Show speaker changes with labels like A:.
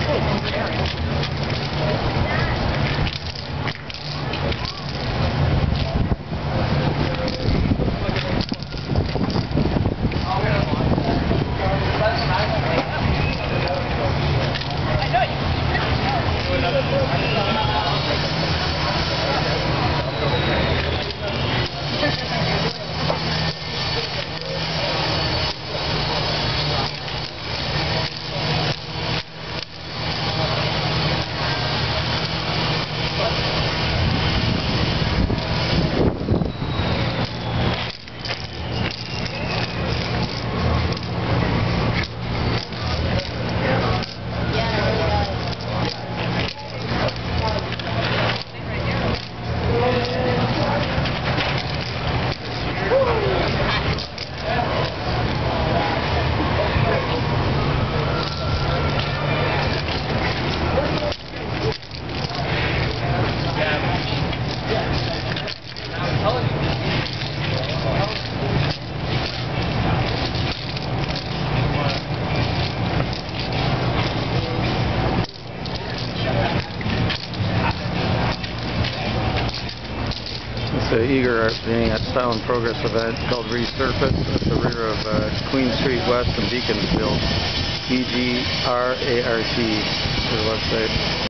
A: It's an Eager Art painting at Style and Progress event called Resurface at the rear of Queen Street West in Beaconsfield. EGRART, their website.